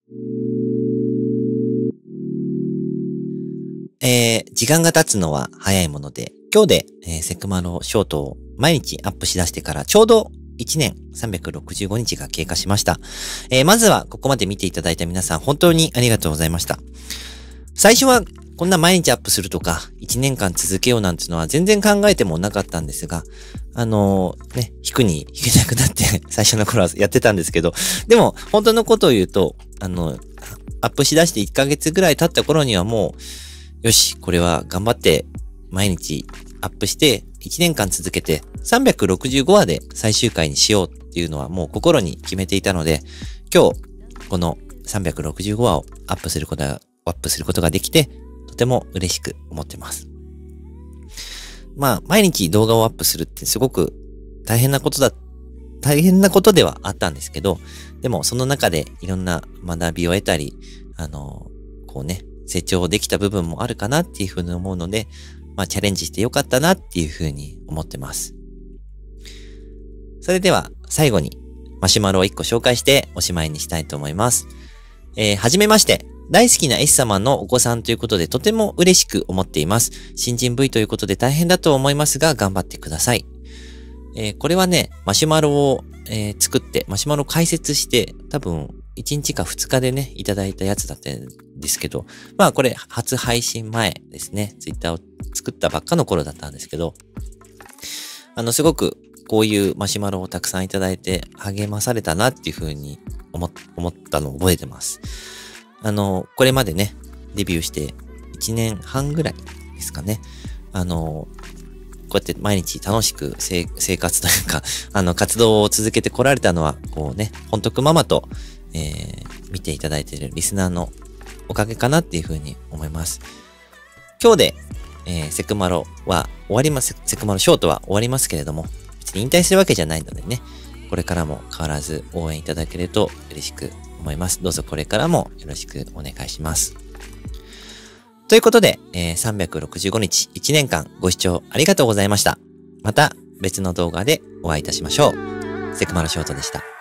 時間が経つのは早いもので、今日で、セクマロショートを毎日アップしだしてからちょうど1年365日が経過しました。まずはここまで見ていただいた皆さん本当にありがとうございました。最初はこんな毎日アップするとか1年間続けようなんてのは全然考えてもなかったんですが、引くに引けなくなって最初の頃はやってたんですけど、でも本当のことを言うと、アップしだして1ヶ月ぐらい経った頃にはもう、よし、これは頑張って毎日アップして1年間続けて365話で最終回にしようっていうのはもう心に決めていたので、今日この365話をアップすることができてとても嬉しく思ってます。まあ毎日動画をアップするってすごく大変なことではあったんですけど、でもその中でいろんな学びを得たり、成長できた部分もあるかなっていうふうに思うので、チャレンジしてよかったなっていうふうに思ってます。それでは最後にマシュマロを1個紹介しておしまいにしたいと思います。はじめまして。大好きな S 様のお子さんということでとても嬉しく思っています。新人 V ということで大変だと思いますが頑張ってください。これはね、マシュマロを、作って、マシュマロを解説して、多分1日か2日でね、いただいたやつだったんですけど、これ初配信前ですね。ツイッターを作ったばっかの頃だったんですけど、すごくこういうマシュマロをたくさんいただいて励まされたなっていうふうに思ったのを覚えてます。これまでね、デビューして1年半ぐらいですかね。こうやって毎日楽しく生活というか、活動を続けてこられたのは、本徳ママと、見ていただいているリスナーのおかげかなっていうふうに思います。今日で、セクマロショートは終わりますけれども、別に引退するわけじゃないのでね、これからも変わらず応援いただけると嬉しく思います。どうぞこれからもよろしくお願いします。ということで、365日1年間ご視聴ありがとうございました。また別の動画でお会いいたしましょう。セクマロショートでした。